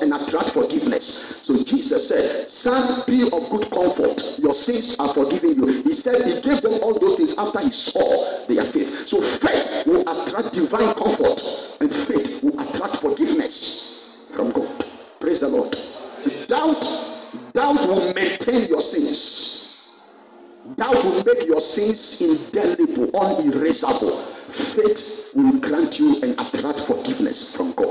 and attract forgiveness. So Jesus said, son, be of good comfort. Your sins are forgiven you. He said he gave them all those things after he saw their faith. So faith will attract divine comfort, and faith will attract forgiveness from God. Praise the Lord. Doubt will maintain your sins. Doubt will make your sins indelible, unerasable. Faith will grant you and attract forgiveness from God.